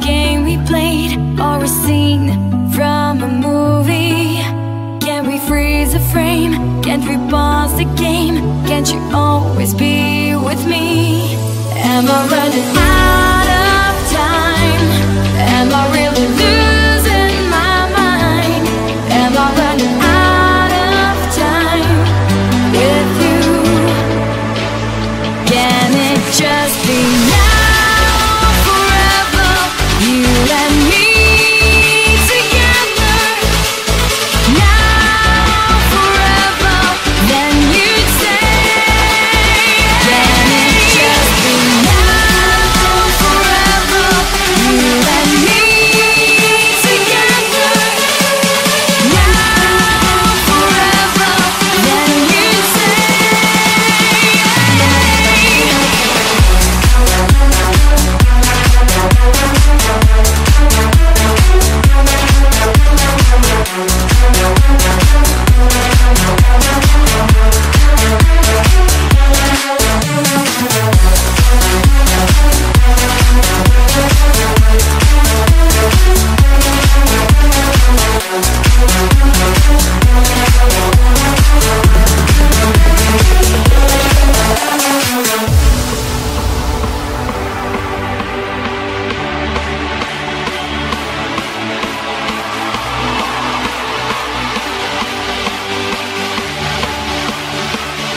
game we played or a scene from a movie? Can we freeze a frame? Can't we pause the game? Can't you always be with me? Am I running out of time? Am I really losing my mind? Am I running out of time with you? Can it just be now, forever, you and me together? Now, forever, then you'd say. Can it just be now, forever, you and me together? Now, forever, then you'd say.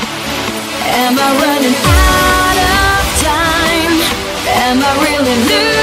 Am I running out of time? Am I really losing